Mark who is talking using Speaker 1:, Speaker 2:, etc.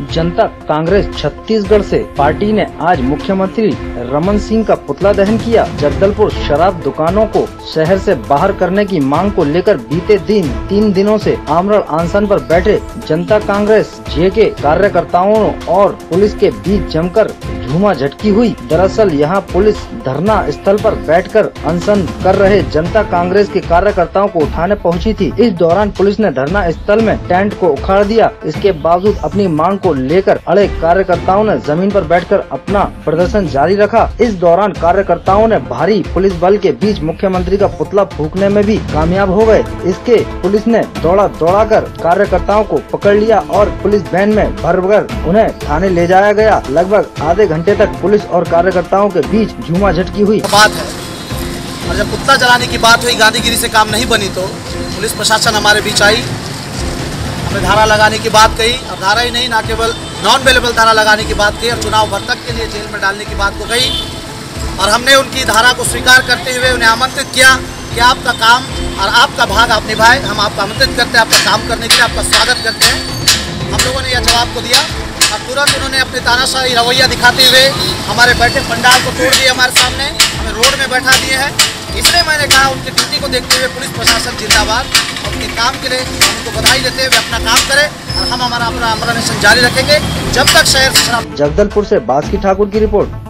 Speaker 1: जनता कांग्रेस छत्तीसगढ़ से पार्टी ने आज मुख्यमंत्री रमन सिंह का पुतला दहन किया। जगदलपुर शराब दुकानों को शहर से बाहर करने की मांग को लेकर बीते दिन 3 दिनों से आमरण अनशन पर बैठे जनता कांग्रेस जे के कार्यकर्ताओं और पुलिस के बीच जमकर झूमा झटकी हुई। दरअसल यहां पुलिस धरना स्थल पर बैठकर अनशन कर रहे जनता कांग्रेस के कार्यकर्ताओं को उठाने पहुंची थी। इस दौरान पुलिस ने धरना स्थल में टेंट को उखाड़ दिया। इसके बावजूद अपनी मांग को लेकर अड़े कार्यकर्ताओं ने जमीन पर बैठकर अपना प्रदर्शन जारी रखा। इस दौरान कार्यकर्ताओं ने भारी पुलिस बल के बीच मुख्यमंत्री का पुतला फूंकने में भी कामयाब हो गए। इसके पुलिस ने दौड़ा कर कार्यकर्ताओं को पकड़ लिया और पुलिस वैन में भरकर उन्हें थाने ले जाया गया। लगभग आधे घंटे तक पुलिस और कार्यकर्ताओं के बीच झूमा झटकी हुई।
Speaker 2: बात है और जब पुतला जलाने की बात हुई, गांधीगिरी से काम नहीं बनी, तो पुलिस प्रशासन हमारे बीच आई, हमें धारा लगाने की बात कही। और धारा ही नहीं, ना केवल नॉन अवेलेबल धारा लगाने की बात कही और चुनाव भर तक के लिए जेल में डालने की बात को कही। और हमने उनकी धारा को स्वीकार करते हुए उन्हें आमंत्रित किया कि आपका काम और आपका भाग आप निभाए। हम आपको आमंत्रित करते हैं आपका काम करने के लिए, आपका स्वागत करते हैं। हम लोगों ने यह जवाब को दिया और तुरंत उन्होंने अपने तानाशाही रवैया दिखाते हुए हमारे बैठे पंडाल को तोड़ दिया, हमारे सामने हमें रोड में बैठा दिए हैं। इसलिए मैंने कहा उनकी ड्यूटी को देखते हुए पुलिस प्रशासन जिंदाबाद। अपने काम के लिए हम उनको बधाई देते हुए अपना काम करें और हम हमारा अपना अमरण जारी रखेंगे जब तक शहर।
Speaker 1: जगदलपुर से बास्की ठाकुर की रिपोर्ट।